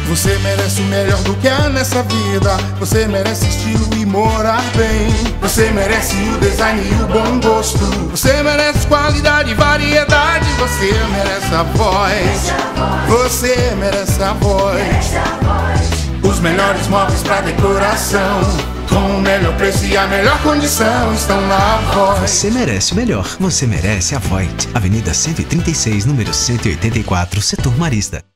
Você merece o melhor do que há nessa vida. Você merece estilo e morar bem. Você merece o design e o bom gosto. Você merece qualidade e variedade. Você merece a voz. Você merece a voz. Os melhores móveis pra decoração, com o melhor preço e a melhor condição estão na Voigt. Você merece o melhor. Você merece a Voigt. Avenida 136, número 184, Setor Marista.